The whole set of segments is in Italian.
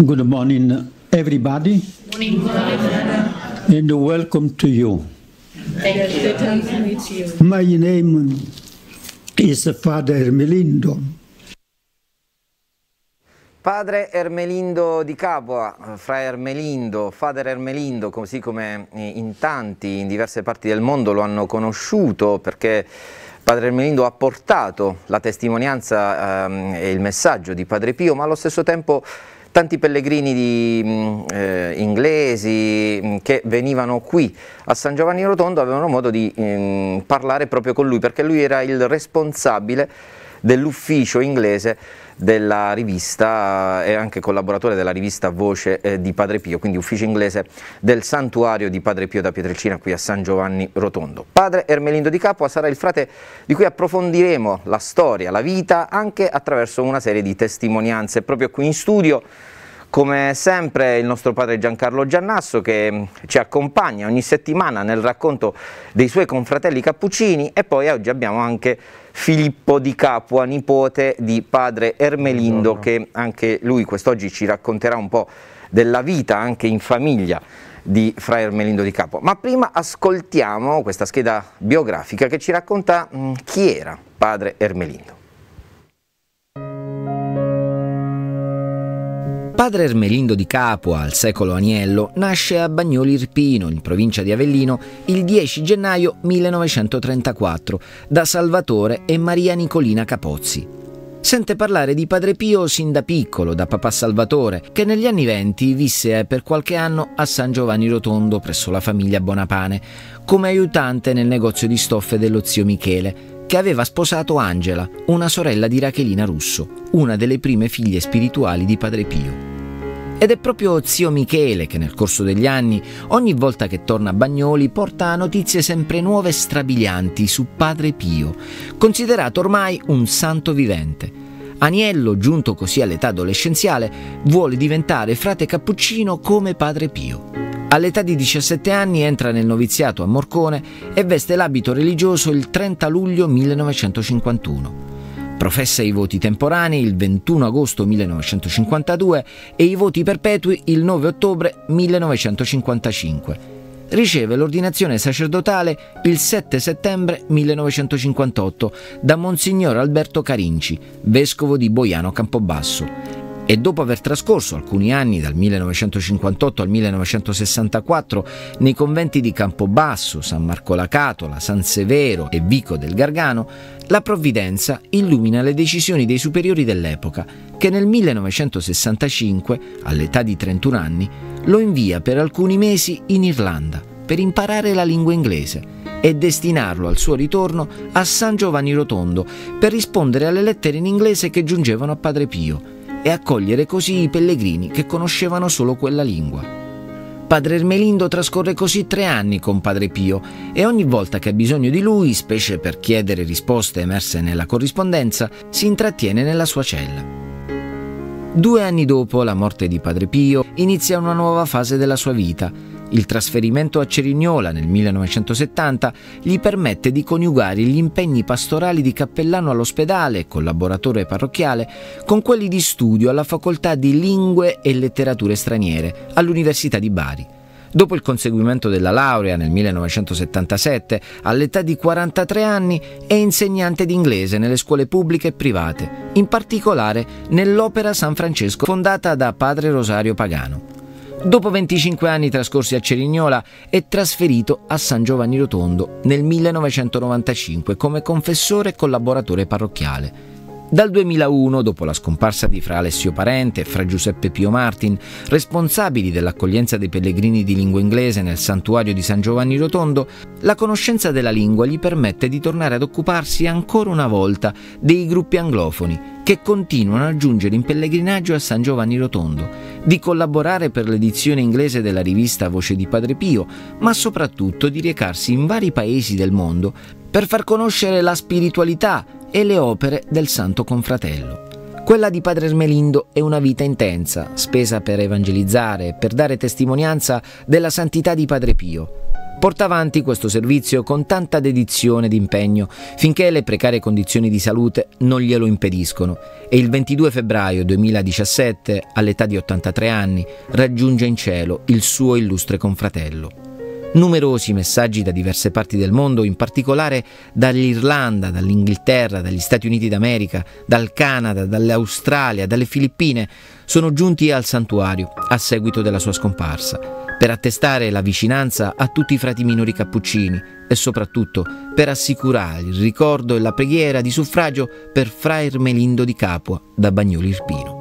Good morning, everybody. Morning. And welcome to you. Thank you. To meet you. My name is Father Ermelindo. Padre Ermelindo di Capua, Fra Ermelindo, Father Ermelindo, così come in tanti, in diverse parti del mondo lo hanno conosciuto, perché Padre Ermelindo ha portato la testimonianza e il messaggio di Padre Pio, ma allo stesso tempo tanti pellegrini inglesi che venivano qui a San Giovanni Rotondo avevano modo di parlare proprio con lui, perché lui era il responsabile dell'ufficio inglese della rivista e anche collaboratore della rivista Voce di Padre Pio, quindi ufficio inglese del santuario di Padre Pio da Pietrelcina qui a San Giovanni Rotondo. Padre Ermelindo di Capua sarà il frate di cui approfondiremo la storia, la vita, anche attraverso una serie di testimonianze proprio qui in studio. Come sempre il nostro padre Giancarlo Giannasso, che ci accompagna ogni settimana nel racconto dei suoi confratelli cappuccini, e poi oggi abbiamo anche Filippo di Capua, nipote di padre Ermelindo, che anche lui quest'oggi ci racconterà un po' della vita anche in famiglia di Fra Ermelindo di Capua. Ma prima ascoltiamo questa scheda biografica che ci racconta chi era padre Ermelindo. Padre Ermelindo di Capua, al secolo Aniello, nasce a Bagnoli Irpino, in provincia di Avellino, il 10 gennaio 1934, da Salvatore e Maria Nicolina Capozzi. Sente parlare di Padre Pio sin da piccolo, da papà Salvatore, che negli anni '20 visse per qualche anno a San Giovanni Rotondo presso la famiglia Bonapane, come aiutante nel negozio di stoffe dello zio Michele, che aveva sposato Angela, una sorella di Rachelina Russo, una delle prime figlie spirituali di Padre Pio. Ed è proprio zio Michele che nel corso degli anni, ogni volta che torna a Bagnoli, porta notizie sempre nuove e strabilianti su Padre Pio, considerato ormai un santo vivente. Aniello, giunto così all'età adolescenziale, vuole diventare frate cappuccino come Padre Pio. All'età di 17 anni entra nel noviziato a Morcone e veste l'abito religioso il 30 luglio 1951. Professa i voti temporanei il 21 agosto 1952 e i voti perpetui il 9 ottobre 1955. Riceve l'ordinazione sacerdotale il 7 settembre 1958 da Monsignor Alberto Carinci, vescovo di Boiano Campobasso, e dopo aver trascorso alcuni anni dal 1958 al 1964 nei conventi di Campobasso, San Marco la Catola, San Severo e Vico del Gargano, la provvidenza illumina le decisioni dei superiori dell'epoca, che nel 1965, all'età di 31 anni, lo invia per alcuni mesi in Irlanda per imparare la lingua inglese e destinarlo al suo ritorno a San Giovanni Rotondo per rispondere alle lettere in inglese che giungevano a Padre Pio e accogliere così i pellegrini che conoscevano solo quella lingua. Padre Ermelindo trascorre così 3 anni con Padre Pio e ogni volta che ha bisogno di lui, specie per chiedere risposte emerse nella corrispondenza, si intrattiene nella sua cella. 2 anni dopo la morte di Padre Pio inizia una nuova fase della sua vita. Il trasferimento a Cerignola nel 1970 gli permette di coniugare gli impegni pastorali di cappellano all'ospedale e collaboratore parrocchiale con quelli di studio alla Facoltà di Lingue e Letterature Straniere all'Università di Bari. Dopo il conseguimento della laurea nel 1977, all'età di 43 anni, è insegnante di inglese nelle scuole pubbliche e private, in particolare nell'Opera San Francesco fondata da padre Rosario Pagano. Dopo 25 anni trascorsi a Cerignola è trasferito a San Giovanni Rotondo nel 1995 come confessore e collaboratore parrocchiale. Dal 2001, dopo la scomparsa di Fra Alessio Parente e Fra Giuseppe Pio Martin, responsabili dell'accoglienza dei pellegrini di lingua inglese nel santuario di San Giovanni Rotondo, la conoscenza della lingua gli permette di tornare ad occuparsi ancora una volta dei gruppi anglofoni che continuano a giungere in pellegrinaggio a San Giovanni Rotondo, di collaborare per l'edizione inglese della rivista Voce di Padre Pio, ma soprattutto di recarsi in vari paesi del mondo per far conoscere la spiritualità e le opere del Santo Confratello. Quella di Padre Ermelindo è una vita intensa, spesa per evangelizzare e per dare testimonianza della santità di Padre Pio. Porta avanti questo servizio con tanta dedizione ed impegno finché le precarie condizioni di salute non glielo impediscono e il 22 febbraio 2017, all'età di 83 anni, raggiunge in cielo il suo illustre confratello. Numerosi messaggi da diverse parti del mondo, in particolare dall'Irlanda, dall'Inghilterra, dagli Stati Uniti d'America, dal Canada, dall'Australia, dalle Filippine, sono giunti al santuario a seguito della sua scomparsa, per attestare la vicinanza a tutti i frati minori cappuccini e soprattutto per assicurare il ricordo e la preghiera di suffragio per Fra Ermelindo di Capua da Bagnoli Irpino.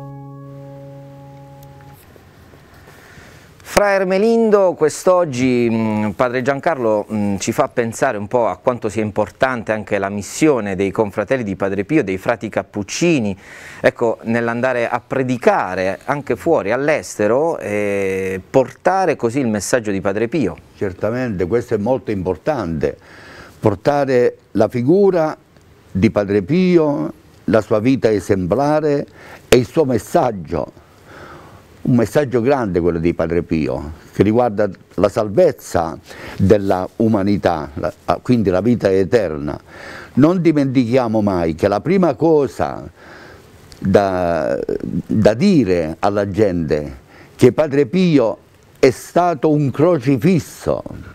Fra Ermelindo, quest'oggi padre Giancarlo ci fa pensare un po' a quanto sia importante anche la missione dei confratelli di Padre Pio, dei frati cappuccini, ecco, nell'andare a predicare anche fuori, all'estero, e portare così il messaggio di Padre Pio. Certamente, questo è molto importante, portare la figura di Padre Pio, la sua vita esemplare e il suo messaggio. Un messaggio grande quello di Padre Pio, che riguarda la salvezza della umanità, quindi la vita eterna. Non dimentichiamo mai che la prima cosa da dire alla gente che Padre Pio è stato un crocifisso.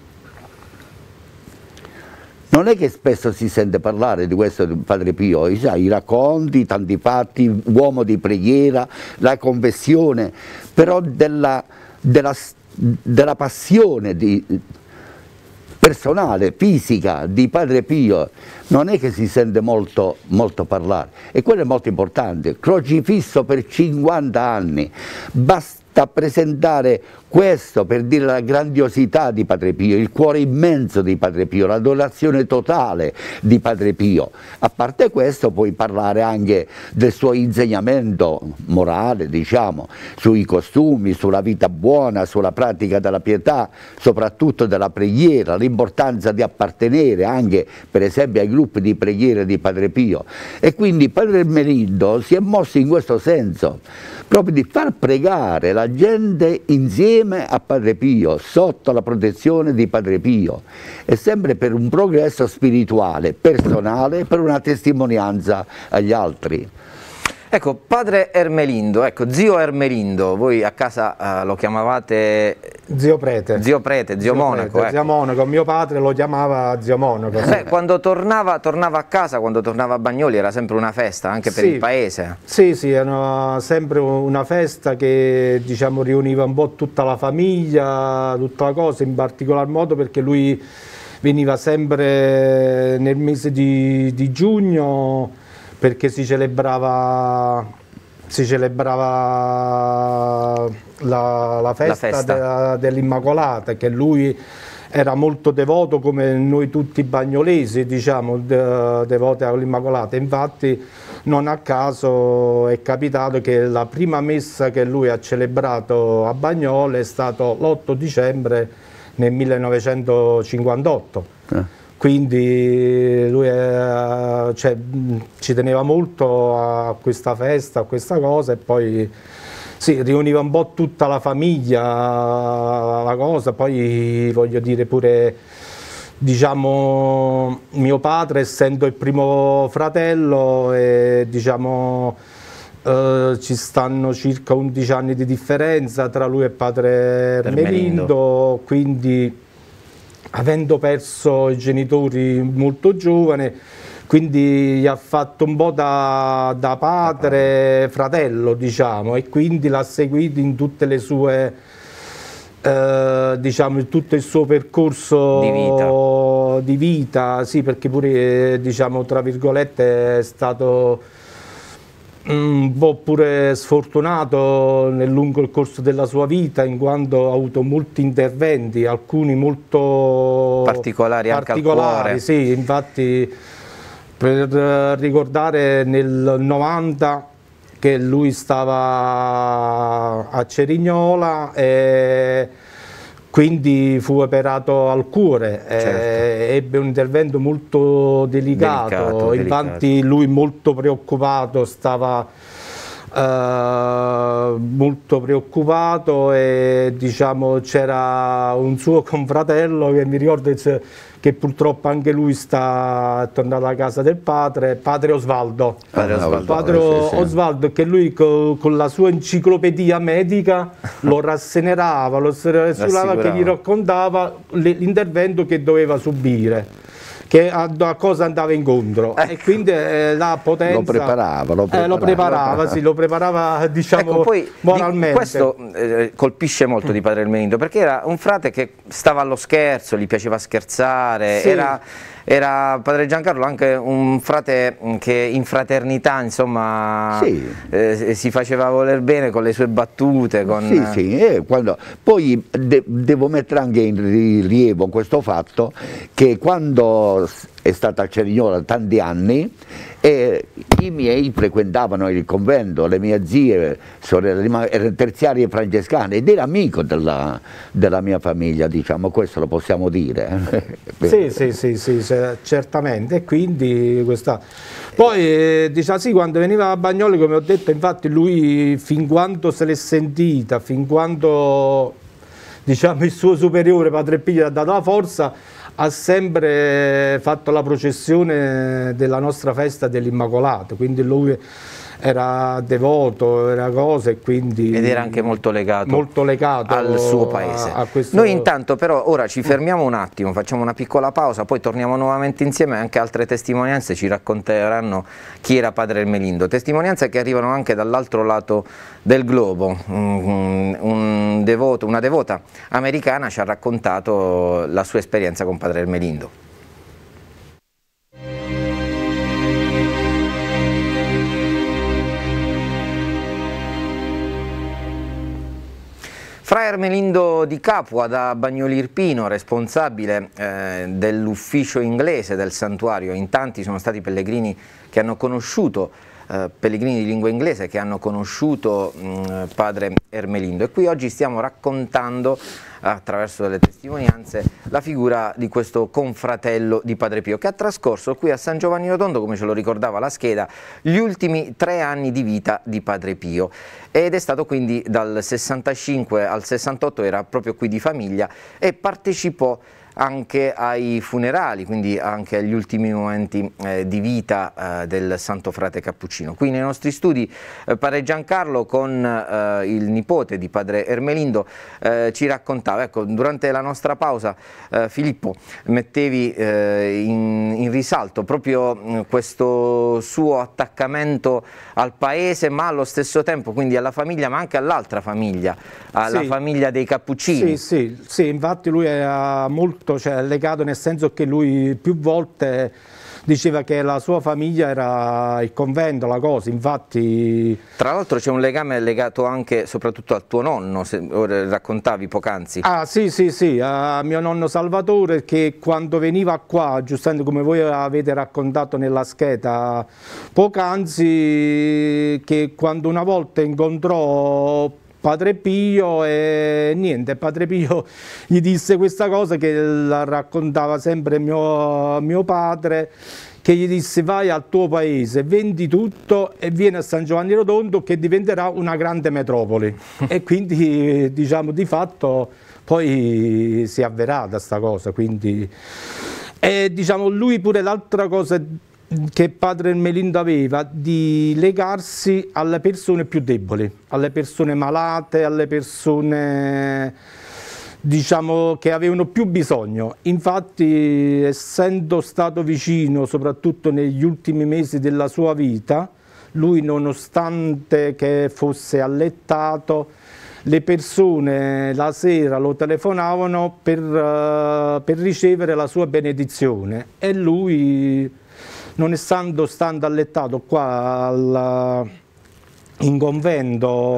Non è che spesso si sente parlare di questo di Padre Pio, i racconti, tanti fatti, uomo di preghiera, la confessione, però della passione personale, fisica di Padre Pio non è che si sente molto parlare, e quello è molto importante. Crocifisso per 50 anni, basta presentare questo per dire la grandiosità di Padre Pio, il cuore immenso di Padre Pio, l'adorazione totale di Padre Pio. A parte questo puoi parlare anche del suo insegnamento morale, diciamo, sui costumi, sulla vita buona, sulla pratica della pietà, soprattutto della preghiera, l'importanza di appartenere anche per esempio ai gruppi di preghiera di Padre Pio. E quindi Padre Ermelindo si è mosso in questo senso, proprio di far pregare la gente insieme a Padre Pio, sotto la protezione di Padre Pio, e sempre per un progresso spirituale, personale, per una testimonianza agli altri. Ecco, padre Ermelindo, ecco, zio Ermelindo, voi a casa lo chiamavate... Zio prete. Zio prete, zio monaco. Prete, ecco. Zio monaco, mio padre lo chiamava zio monaco. Sì. Quando tornava a casa, quando tornava a Bagnoli, era sempre una festa, anche per il paese. Sì, era sempre una festa che, diciamo, riuniva un po' tutta la famiglia, tutta la cosa, in particolar modo perché lui veniva sempre nel mese di giugno, perché si celebrava la festa dell'Immacolata, che lui era molto devoto come noi tutti bagnolesi, diciamo, devoti all'Immacolata. Infatti non a caso è capitato che la prima messa che lui ha celebrato a Bagnoli è stato l'8 dicembre nel 1958. Quindi lui ci teneva molto a questa festa, a questa cosa, e poi sì, riuniva un po' tutta la famiglia la cosa. Poi voglio dire pure, diciamo, mio padre, essendo il primo fratello, e diciamo ci stanno circa 11 anni di differenza tra lui e padre Ermelindo, quindi avendo perso i genitori molto giovane, quindi gli ha fatto un po' da padre fratello, diciamo, e quindi l'ha seguito in tutte le sue, diciamo, in tutto il suo percorso di vita, sì, perché pure, diciamo, tra virgolette, è stato un po' pure sfortunato lungo il corso della sua vita, in quanto ha avuto molti interventi, alcuni molto particolari anche al cuore. Sì, infatti, per ricordare, nel 90 che lui stava a Cerignola e quindi fu operato al cuore, ebbe un intervento molto delicato. Infatti lui molto preoccupato stava molto preoccupato, e diciamo c'era un suo confratello che mi ricordo che purtroppo anche lui è tornato a casa del padre Osvaldo. Padre Osvaldo, che lui con la sua enciclopedia medica lo rassenerava, lo rassicurava, che gli raccontava l'intervento che doveva subire, a cosa andava incontro, e quindi la potenza lo preparava diciamo, ecco, poi, moralmente. Questo colpisce molto di padre Ermelindo, perché era un frate che stava allo scherzo, gli piaceva scherzare, sì. Era padre Giancarlo anche un frate che in fraternità, insomma, sì. Si faceva voler bene con le sue battute. Poi devo mettere anche in rilievo questo fatto che quando è stata a Cerignola tanti anni, i miei frequentavano il convento, le mie zie, sorelle, erano terziarie francescane, ed era amico della mia famiglia, diciamo, questo lo possiamo dire. Sì, certamente, e quindi poi diciamo, sì, quando veniva a Bagnoli, come ho detto, infatti lui fin quando se l'è sentita, fin quando diciamo il suo superiore padre Pio ha dato la forza, ha sempre fatto la processione della nostra festa dell'Immacolata, quindi lui era devoto, era cosa, e quindi ed era anche molto legato al suo paese. Noi intanto però ora ci fermiamo un attimo, facciamo una piccola pausa, poi torniamo nuovamente insieme. Anche altre testimonianze ci racconteranno chi era padre Ermelindo, testimonianze che arrivano anche dall'altro lato del globo. Una devota americana ci ha raccontato la sua esperienza con padre Ermelindo. Fra Ermelindo di Capua da Bagnoli Irpino, responsabile dell'ufficio inglese del santuario. In tanti sono stati pellegrini che hanno conosciuto, pellegrini di lingua inglese che hanno conosciuto padre Ermelindo, e qui oggi stiamo raccontando attraverso delle testimonianze la figura di questo confratello di padre Pio, che ha trascorso qui a San Giovanni Rotondo, come ce lo ricordava la scheda, gli ultimi 3 anni di vita di padre Pio, ed è stato quindi dal 65 al 68, era proprio qui di famiglia, e partecipò anche ai funerali, quindi anche agli ultimi momenti di vita del santo frate cappuccino. Qui nei nostri studi padre Giancarlo con il nipote di padre Ermelindo ci raccontava, ecco, durante la nostra pausa Filippo mettevi in risalto proprio questo suo attaccamento al paese, ma allo stesso tempo quindi alla famiglia, ma anche all'altra famiglia, alla famiglia dei cappuccini. Sì, infatti lui era molto legato, nel senso che lui più volte diceva che la sua famiglia era il convento, la cosa, infatti... Tra l'altro c'è un legame legato anche soprattutto al tuo nonno, se raccontavi poc'anzi. Ah sì, a mio nonno Salvatore, che quando veniva qua, giustamente come voi avete raccontato nella scheda poc'anzi, che quando una volta incontrò padre Pio, e niente, padre Pio gli disse questa cosa che la raccontava sempre mio padre, che gli disse: vai al tuo paese, vendi tutto e vieni a San Giovanni Rotondo che diventerà una grande metropoli. E quindi diciamo di fatto poi si è avverata sta cosa, quindi diciamo lui pure l'altra cosa che padre Ermelindo aveva, di legarsi alle persone più deboli, alle persone malate, alle persone diciamo che avevano più bisogno. Infatti, essendo stato vicino soprattutto negli ultimi mesi della sua vita, lui, nonostante che fosse allettato, le persone la sera lo telefonavano per ricevere la sua benedizione, e lui, non essendo allettato qua in convento,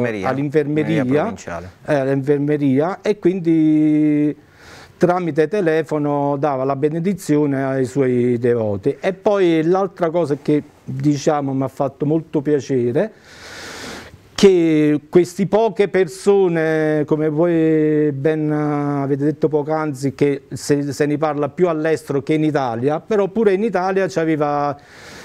all'infermeria, e quindi tramite telefono dava la benedizione ai suoi devoti. E poi l'altra cosa che diciamo mi ha fatto molto piacere, che queste poche persone, come voi ben avete detto poc'anzi, che se ne parla più all'estero che in Italia, però pure in Italia c'aveva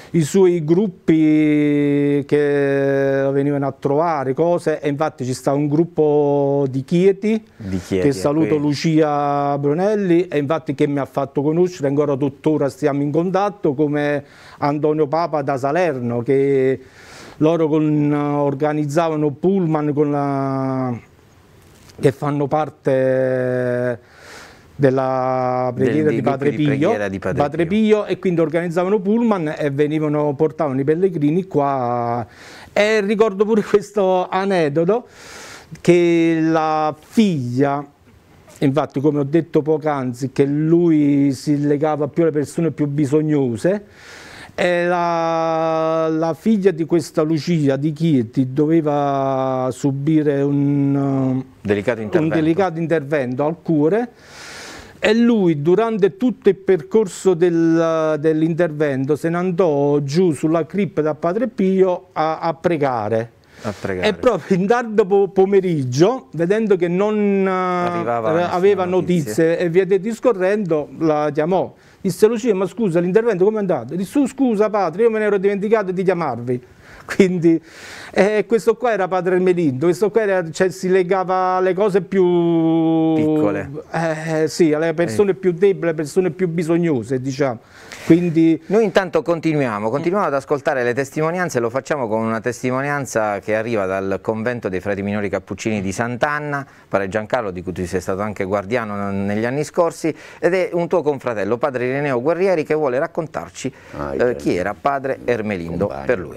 i suoi gruppi che venivano a trovare cose, e infatti ci sta un gruppo di Chieti che saluto, Lucia Brunelli, e infatti che mi ha fatto conoscere, ancora tuttora stiamo in contatto, come Antonio Papa da Salerno, che loro organizzavano pullman che fanno parte della preghiera di Padre Pio, e quindi organizzavano pullman e portavano i pellegrini qua. E ricordo pure questo aneddoto, che la figlia, infatti come ho detto poc'anzi, che lui si legava più alle persone più bisognose, e la figlia di questa Lucia di Chieti doveva subire un delicato intervento al cuore, e lui durante tutto il percorso dell'intervento se ne andò giù sulla cripta da Padre Pio a pregare. E proprio in tardo pomeriggio, vedendo che non aveva notizie e via discorrendo, la chiamò. Disse: Lucia, ma scusa, l'intervento come è andato? Disse: scusa padre, io me ne ero dimenticato di chiamarvi. Quindi questo qua era Padre Ermelindo, questo qua si legava alle cose più piccole, sì, alle persone più deboli, alle persone più bisognose, diciamo. Quindi noi intanto continuiamo ad ascoltare le testimonianze. Lo facciamo con una testimonianza che arriva dal convento dei frati minori cappuccini di Sant'Anna, Padre Giancarlo, di cui tu sei stato anche guardiano negli anni scorsi, ed è un tuo confratello, Padre Ireneo Guerrieri, che vuole raccontarci chi era Padre Ermelindo per lui.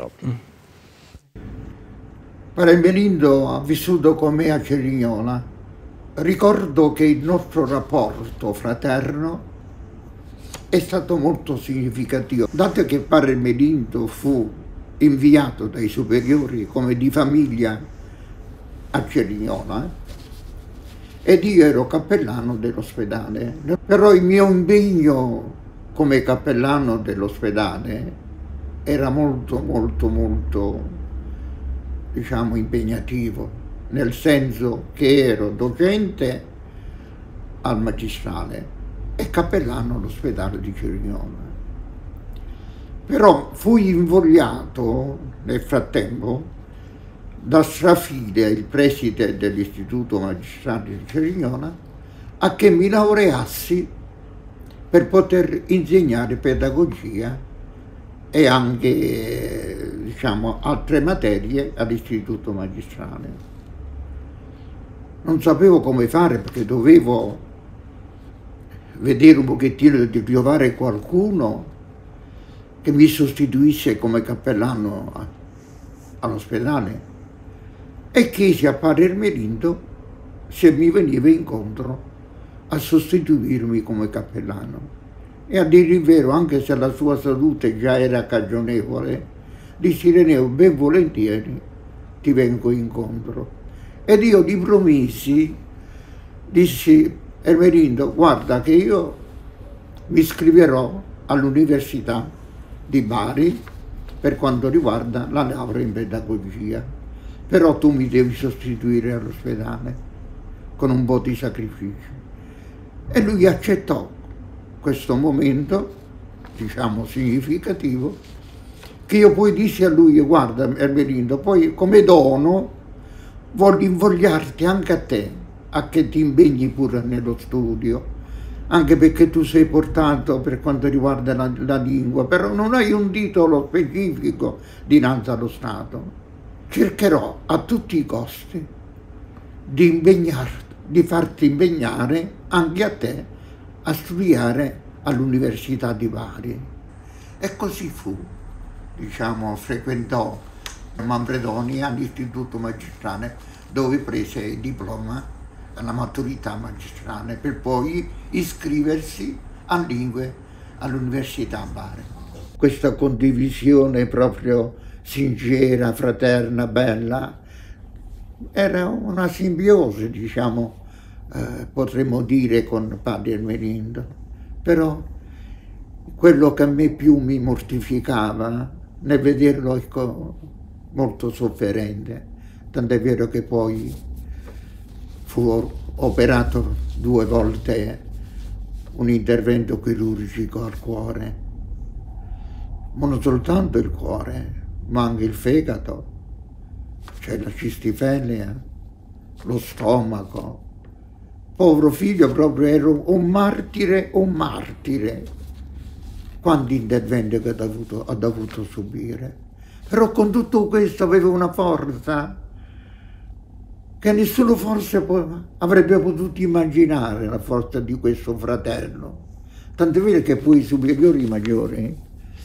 Padre Ermelindo ha vissuto con me a Cerignola. Ricordo che il nostro rapporto fraterno è stato molto significativo, dato che Padre Ermelindo fu inviato dai superiori come di famiglia a Cerignola, ed io ero cappellano dell'ospedale. Però il mio impegno come cappellano dell'ospedale era molto diciamo impegnativo, nel senso che ero docente al magistrale e cappellano all'ospedale di Cerignola. Però fui invogliato nel frattempo da Strafile, il preside dell'istituto magistrale di Cerignola, a che mi laureassi per poter insegnare pedagogia e anche diciamo altre materie all'istituto magistrale. Non sapevo come fare, perché dovevo vedere un pochettino di trovare qualcuno che mi sostituisse come cappellano all'ospedale, e chiesi a Padre Ermelindo se mi veniva incontro a sostituirmi come cappellano. E a dire il vero, anche se la sua salute già era cagionevole, dissi: Ireneo, ben volentieri ti vengo incontro. Ed io gli promisi, dissi: Ermelindo, guarda che io mi iscriverò all'Università di Bari per quanto riguarda la laurea in pedagogia, però tu mi devi sostituire all'ospedale con un po' di sacrificio. E lui accettò questo momento, diciamo, significativo, che io poi dissi a lui: guarda Ermelindo, poi come dono voglio invogliarti anche a te, a che ti impegni pure nello studio, anche perché tu sei portato per quanto riguarda la lingua, però non hai un titolo specifico dinanzi allo Stato. Cercherò a tutti i costi di farti impegnare anche a te a studiare all'Università di Bari. E così fu. Diciamo, frequentò Manfredoni all'istituto magistrale, dove prese il diploma alla maturità magistrale, per poi iscriversi a lingue all'Università Bari. Questa condivisione proprio sincera, fraterna, bella, era una simbiosi, diciamo, potremmo dire, con Padre Ermelindo. Però quello che a me più mi mortificava nel vederlo, ecco, molto sofferente, tant'è vero che poi fu operato 2 volte un intervento chirurgico al cuore, ma non soltanto il cuore, ma anche il fegato, c'è la cistifellea, lo stomaco. Povero figlio, proprio era un martire, un martire. Quanti interventi che ha dovuto subire. Però con tutto questo aveva una forza che nessuno forse avrebbe potuto immaginare, la forza di questo fratello. Tanto è vero che poi i superiori maggiori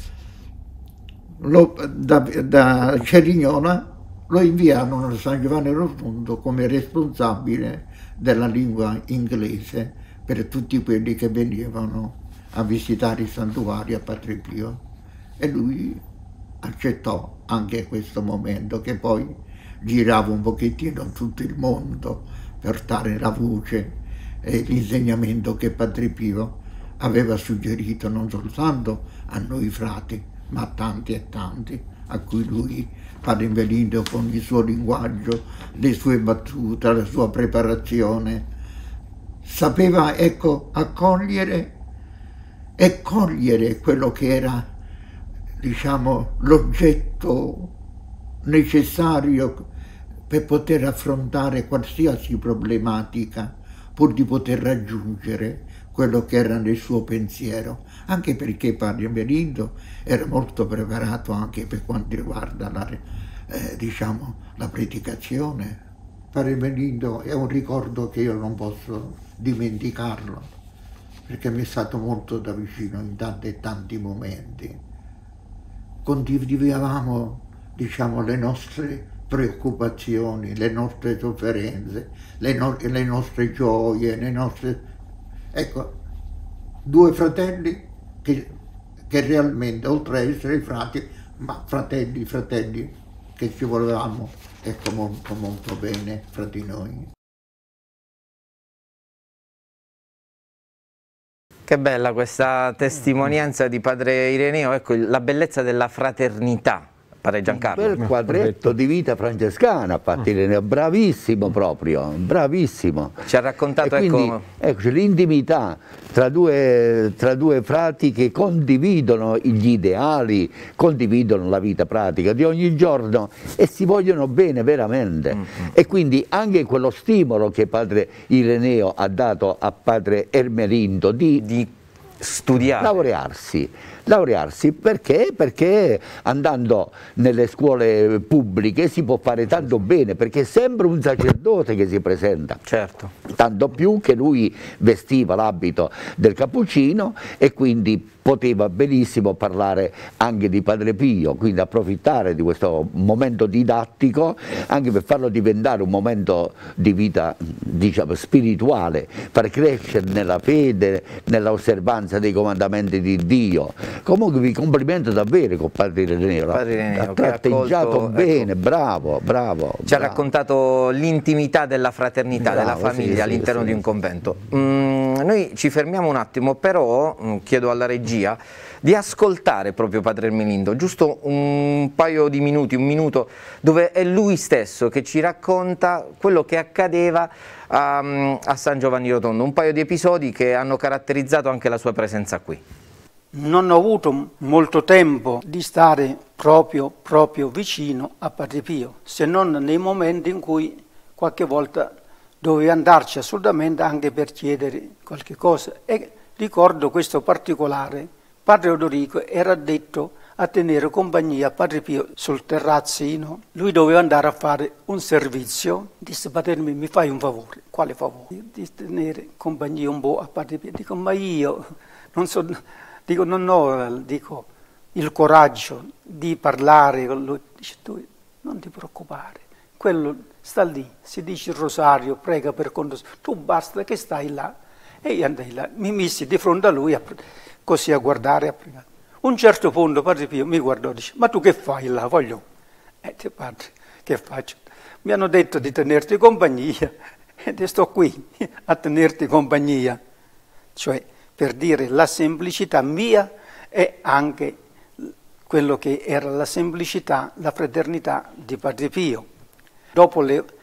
da Cerignola lo inviarono a San Giovanni Rotondo come responsabile della lingua inglese per tutti quelli che venivano a visitare i santuari a Padre Pio, e lui accettò anche questo momento, che poi girava un pochettino in tutto il mondo per dare la voce e l'insegnamento che Padre Pio aveva suggerito non soltanto a noi frati, ma a tanti e tanti, a cui lui, Padre Melindo, con il suo linguaggio, le sue battute, la sua preparazione, sapeva, ecco, accogliere e cogliere quello che era, diciamo, l'oggetto necessario per poter affrontare qualsiasi problematica, pur di poter raggiungere quello che era nel suo pensiero, anche perché Padre Melindo era molto preparato anche per quanto riguarda diciamo, la predicazione. Padre Melindo è un ricordo che io non posso dimenticarlo, perché mi è stato molto da vicino in tanti e tanti momenti. Condividevamo, diciamo, le nostre preoccupazioni, le nostre sofferenze, le nostre gioie, le nostre... Ecco, due fratelli che realmente, oltre ad essere frati, ma fratelli che ci volevamo, ecco, molto molto bene fra di noi. Che bella questa testimonianza di Padre Ireneo, ecco la bellezza della fraternità. Padre Giancarlo. Quel quadretto di vita francescana, infatti Ireneo, bravissimo proprio, bravissimo. Ci ha raccontato, quindi, ecco, l'intimità tra due frati che condividono gli ideali, condividono la vita pratica di ogni giorno e si vogliono bene veramente. E quindi anche quello stimolo che Padre Ireneo ha dato a Padre Ermelindo di studiare, laurearsi perché andando nelle scuole pubbliche si può fare tanto bene, perché è sempre un sacerdote che si presenta, certo, tanto più che lui vestiva l'abito del cappuccino e quindi poteva benissimo parlare anche di Padre Pio, quindi approfittare di questo momento didattico anche per farlo diventare un momento di vita, diciamo, spirituale, far crescere nella fede, nella osservanza dei comandamenti di Dio. Comunque vi complimento davvero con Padre Ireneo, ha tratteggiato bene, ecco, bravo. Ci ha raccontato l'intimità della fraternità, della famiglia all'interno di un convento. Noi ci fermiamo un attimo, però chiedo alla regia di ascoltare proprio Padre Ermelindo, giusto un paio di minuti, un minuto, dove è lui stesso che ci racconta quello che accadeva a San Giovanni Rotondo, un paio di episodi che hanno caratterizzato anche la sua presenza qui. Non ho avuto molto tempo di stare proprio vicino a Padre Pio, se non nei momenti in cui qualche volta dovevo andarci assolutamente anche per chiedere qualche cosa. E ricordo questo particolare: Padre Odorico era addetto a tenere compagnia a Padre Pio sul terrazzino. Lui doveva andare a fare un servizio. Disse: Padre, mi fai un favore? Quale favore? Di tenere compagnia un po' a Padre Pio. Dico: ma io non so, dico, non ho il coraggio di parlare con lui. Dice: tu non ti preoccupare, quello sta lì, si dice il rosario, prega per conto, tu basta che stai là. E io andai là, mi messi di fronte a lui così a guardare, a pregare. Un certo punto Padre Pio mi guardò e dice: ma tu che fai là? Voglio. Padre, che faccio? Mi hanno detto di tenerti compagnia ed sto qui a tenerti compagnia. Cioè, per dire la semplicità mia e anche quello che era la semplicità, la fraternità di Padre Pio. Dopo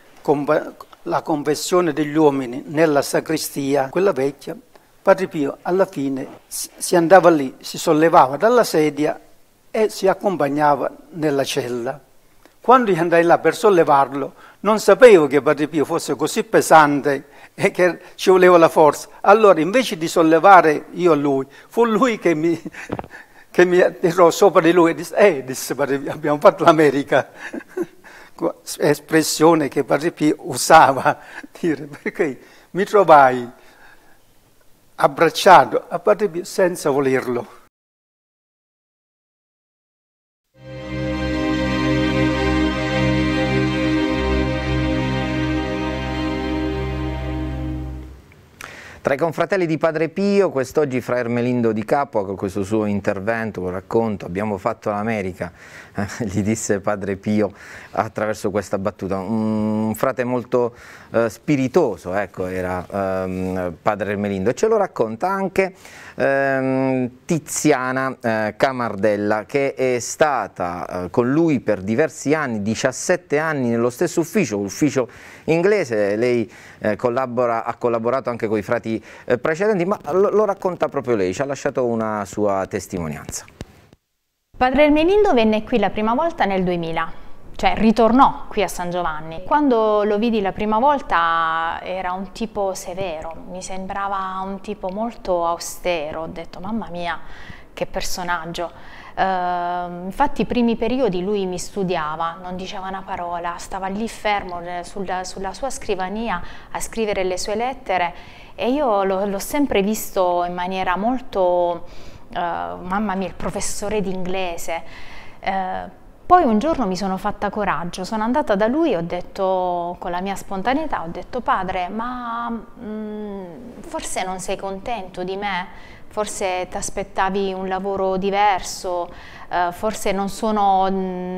la confessione degli uomini nella sacrestia, quella vecchia, Padre Pio alla fine si andava lì, si sollevava dalla sedia e si accompagnava nella cella. Quando io andai là per sollevarlo, non sapevo che Padre Pio fosse così pesante e che ci voleva la forza. Allora, invece di sollevare io a lui, fu lui che mi tirò sopra di lui e disse Padre Pio, abbiamo fatto l'America. Espressione che Padre Pio usava, perché mi trovai abbracciato a Padre Pio senza volerlo. Tra i confratelli di Padre Pio, quest'oggi Fra Ermelindo di Capua, con questo suo intervento, con racconto, abbiamo fatto l'America, gli disse Padre Pio attraverso questa battuta. Un frate molto spiritoso, ecco, era Padre Ermelindo, e ce lo racconta anche Tiziana Camardella, che è stata con lui per diversi anni, 17 anni nello stesso ufficio, l'ufficio inglese. Lei ha collaborato anche con i frati precedenti, ma lo racconta proprio lei, ci ha lasciato una sua testimonianza. Padre Ermelindo venne qui la prima volta nel 2000, cioè ritornò qui a San Giovanni. Quando lo vidi la prima volta era un tipo severo, mi sembrava un tipo molto austero, ho detto mamma mia che personaggio. Infatti i primi periodi lui mi studiava, non diceva una parola, stava lì fermo sulla sua scrivania a scrivere le sue lettere, e io l'ho sempre visto in maniera molto, mamma mia, il professore di inglese. Poi un giorno mi sono fatta coraggio, sono andata da lui e ho detto, con la mia spontaneità, ho detto padre, ma forse non sei contento di me? Forse ti aspettavi un lavoro diverso, forse non sono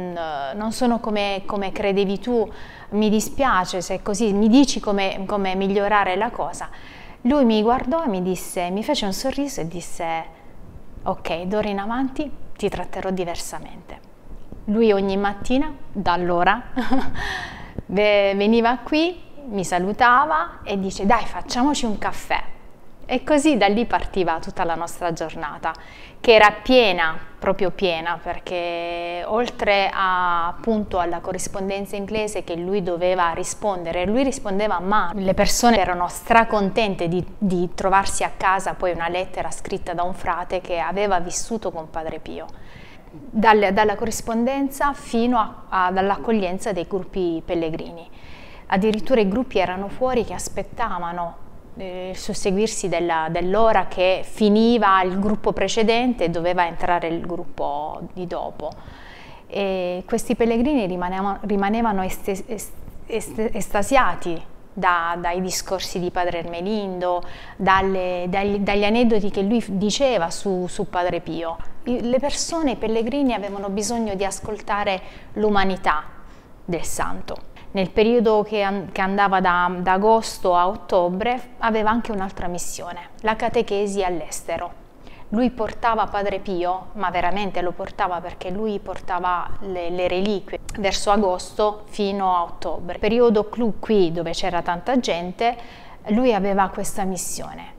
come credevi tu, mi dispiace se è così, mi dici come migliorare la cosa. Lui mi guardò e mi fece un sorriso e disse ok, d'ora in avanti ti tratterò diversamente. Lui ogni mattina, da allora, veniva qui, mi salutava e dice dai facciamoci un caffè. E così da lì partiva tutta la nostra giornata, che era piena, proprio piena, perché oltre appunto alla corrispondenza inglese che lui doveva rispondere, lui rispondeva a mano. Le persone erano stracontente di trovarsi a casa poi una lettera scritta da un frate che aveva vissuto con Padre Pio. Dalla corrispondenza fino all'accoglienza dei gruppi pellegrini. Addirittura i gruppi erano fuori che aspettavano il susseguirsi dell'ora che finiva il gruppo precedente e doveva entrare il gruppo di dopo. E questi pellegrini rimanevano estasiati dai discorsi di Padre Ermelindo, dagli aneddoti che lui diceva su Padre Pio. Le persone, i pellegrini, avevano bisogno di ascoltare l'umanità del santo. Nel periodo che andava da agosto a ottobre aveva anche un'altra missione, la catechesi all'estero. Lui portava Padre Pio, ma veramente lo portava perché lui portava le reliquie verso agosto fino a ottobre. Periodo qui dove c'era tanta gente, lui aveva questa missione.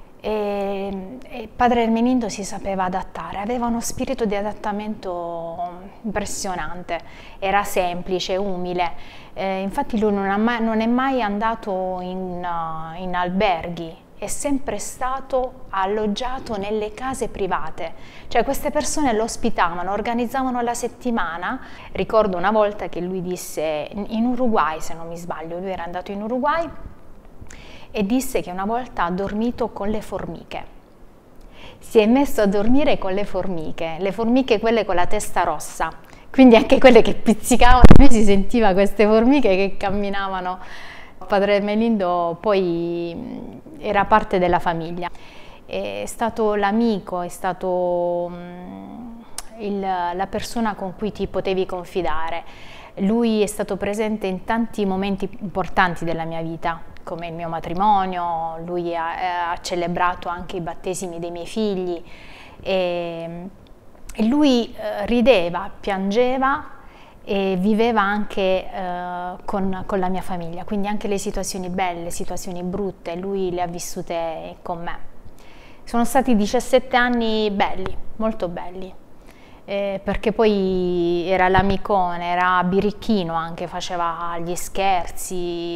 E Padre Ermelindo si sapeva adattare, aveva uno spirito di adattamento impressionante, era semplice, umile, infatti lui non è mai andato in alberghi, è sempre stato alloggiato nelle case private, cioè queste persone lo ospitavano, organizzavano la settimana. Ricordo una volta che lui disse, in Uruguay se non mi sbaglio, lui era andato in Uruguay, e disse che una volta ha dormito con le formiche. Si è messo a dormire con le formiche quelle con la testa rossa, quindi anche quelle che pizzicavano, lui si sentiva queste formiche che camminavano. Padre Ermelindo poi era parte della famiglia, è stato l'amico, è stato la persona con cui ti potevi confidare. Lui è stato presente in tanti momenti importanti della mia vita, come il mio matrimonio, lui ha celebrato anche i battesimi dei miei figli e lui rideva, piangeva e viveva anche con la mia famiglia, quindi anche le situazioni belle, le situazioni brutte, lui le ha vissute con me. Sono stati 17 anni belli, molto belli. perché poi era l'amicone, era birichino anche, faceva gli scherzi,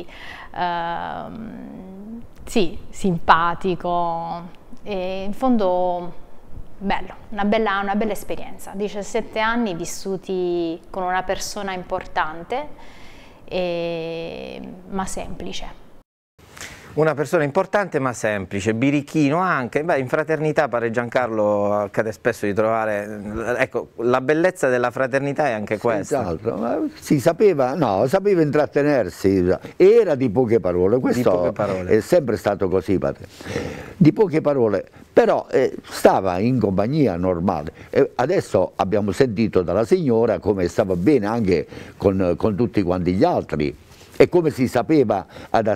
sì, simpatico, e in fondo bello, una bella esperienza, 17 anni vissuti con una persona importante, ma semplice. Una persona importante ma semplice, birichino anche. Beh, in fraternità, padre Giancarlo, accade spesso di trovare, ecco, la bellezza della fraternità è anche questa. Senz'altro, ma si sapeva, no, sapeva intrattenersi, era di poche parole, questo poche parole. È sempre stato così, padre, di poche parole, però stava in compagnia normale. Adesso abbiamo sentito dalla signora come stava bene anche con tutti quanti gli altri, e come si sapeva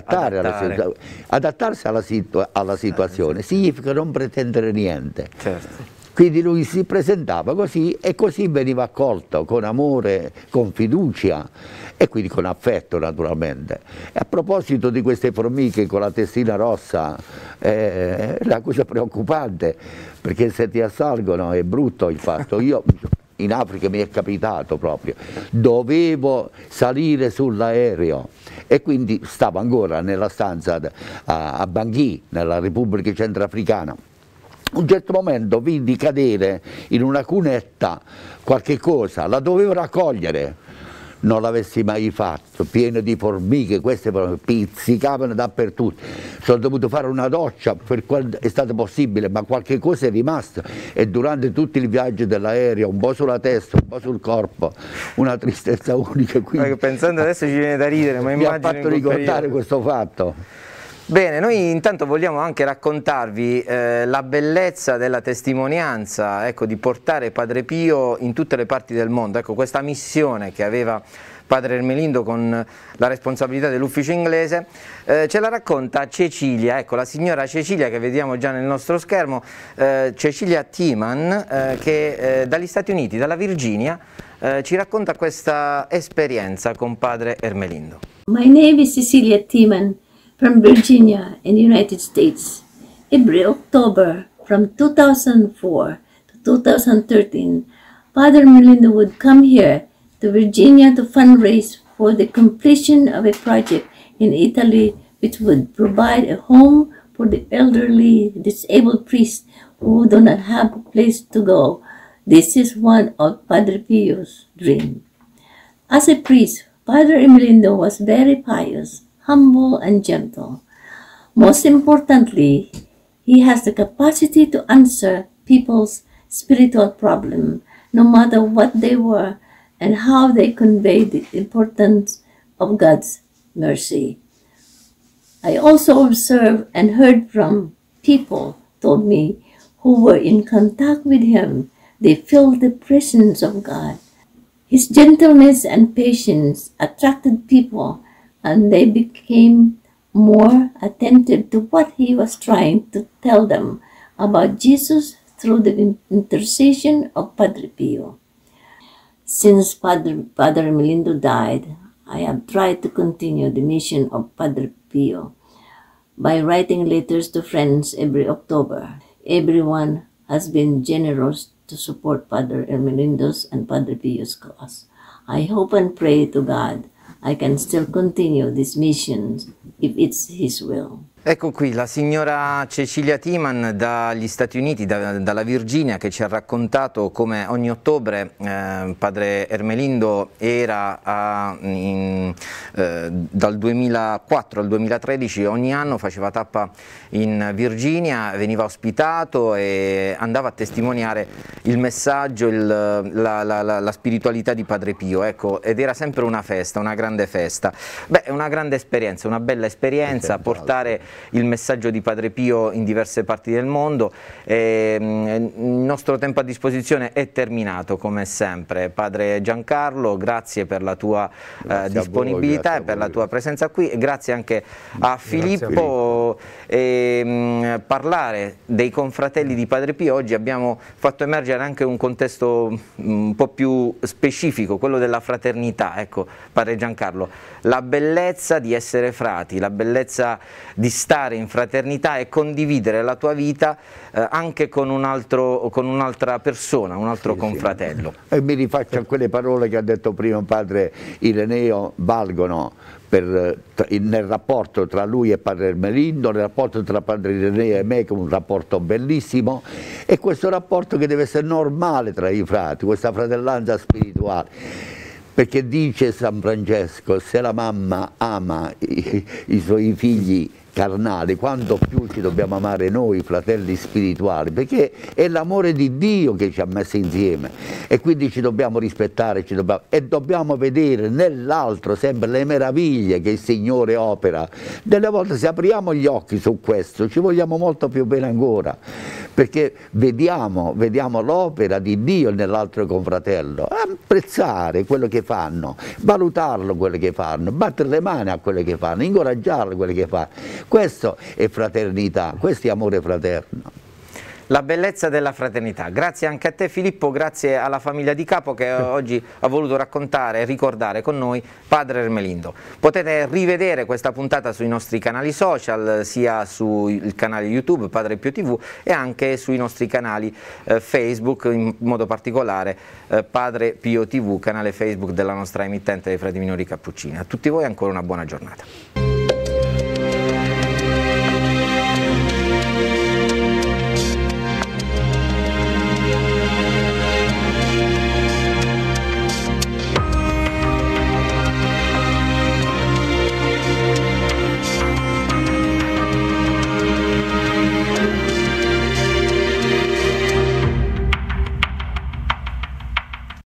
adattarsi alla situazione. Significa non pretendere niente. Certo. Quindi lui si presentava così e così veniva accolto, con amore, con fiducia e quindi con affetto naturalmente. E a proposito di queste formiche con la testina rossa, è una cosa preoccupante, perché se ti assalgono è brutto il fatto. Io in Africa mi è capitato proprio, dovevo salire sull'aereo e quindi stavo ancora nella stanza a Bangui, nella Repubblica Centrafricana. A un certo momento vidi cadere in una cunetta qualche cosa, la dovevo raccogliere. Non l'avessi mai fatto, pieno di formiche, queste pizzicavano dappertutto. Sono dovuto fare una doccia per quel è stato possibile, ma qualche cosa è rimasto, e durante tutto il viaggio dell'aereo, un po' sulla testa, un po' sul corpo, una tristezza unica. Quindi, pensando adesso ci viene da ridere, ma mi ha fatto ricordare questo fatto. Bene, noi intanto vogliamo anche raccontarvi la bellezza della testimonianza, ecco, di portare Padre Pio in tutte le parti del mondo. Ecco, questa missione che aveva Padre Ermelindo con la responsabilità dell'ufficio inglese, ce la racconta Cecilia, ecco, la signora Cecilia che vediamo già nel nostro schermo, Cecilia Timan, che dagli Stati Uniti, dalla Virginia, ci racconta questa esperienza con Padre Ermelindo. My name is Cecilia Timan from Virginia in the United States. Every October from 2004 to 2013, Father Ermelindo would come here to Virginia to fundraise for the completion of a project in Italy which would provide a home for the elderly disabled priests who do not have a place to go. This is one of Padre Pio's dreams. As a priest, Father Ermelindo was very pious, humble and gentle. Most importantly, he has the capacity to answer people's spiritual problems, no matter what they were and how they convey the importance of God's mercy. I also observed and heard from people told me who were in contact with him, they felt the presence of God. His gentleness and patience attracted people, and they became more attentive to what he was trying to tell them about Jesus through the intercession of Padre Pio. Since Padre Ermelindo died, I have tried to continue the mission of Padre Pio by writing letters to friends every October. Everyone has been generous to support Padre Ermelindo's and Padre Pio's cause. I hope and pray to God I can still continue these missions if it's His will. Ecco qui la signora Cecilia Timan dagli Stati Uniti, dalla Virginia, che ci ha raccontato come ogni ottobre Padre Ermelindo era dal 2004 al 2013, ogni anno faceva tappa in Virginia, veniva ospitato e andava a testimoniare il messaggio, la spiritualità di Padre Pio, ecco, ed era sempre una festa, una grande festa. Beh, è una grande esperienza, una bella esperienza, portare il messaggio di Padre Pio in diverse parti del mondo. Il nostro tempo a disposizione è terminato come sempre. Padre Giancarlo, grazie per la tua disponibilità e per la tua presenza qui, e grazie anche a Filippo. Parlare dei confratelli di Padre Pio, oggi abbiamo fatto emergere anche un contesto un po' più specifico, quello della fraternità. Ecco, Padre Giancarlo, la bellezza di essere frati, la bellezza di stare in fraternità e condividere la tua vita anche con un'altra persona, un altro confratello. Sì. E mi rifaccio a quelle parole che ha detto prima padre Ireneo, valgono nel rapporto tra lui e padre Ermelindo, nel rapporto tra padre Ireneo e me, che è un rapporto bellissimo, e questo rapporto che deve essere normale tra i frati, questa fratellanza spirituale. Perché dice San Francesco, se la mamma ama i suoi figli carnali, quanto più ci dobbiamo amare noi fratelli spirituali, perché è l'amore di Dio che ci ha messi insieme e quindi ci dobbiamo rispettare, e dobbiamo vedere nell'altro sempre le meraviglie che il Signore opera. Delle volte se apriamo gli occhi su questo ci vogliamo molto più bene ancora, perché vediamo l'opera di Dio nell'altro confratello, apprezzare quello che fanno, valutarlo quello che fanno, battere le mani a quello che fanno, incoraggiarlo quello che fanno. Questo è fraternità, questo è amore fraterno. La bellezza della fraternità. Grazie anche a te Filippo, grazie alla famiglia Di Capo che oggi ha voluto raccontare e ricordare con noi padre Ermelindo. Potete rivedere questa puntata sui nostri canali social, sia sul canale YouTube Padre Pio TV e anche sui nostri canali Facebook, in modo particolare Padre Pio TV, canale Facebook della nostra emittente dei Frati Minori Cappuccini. A tutti voi ancora una buona giornata.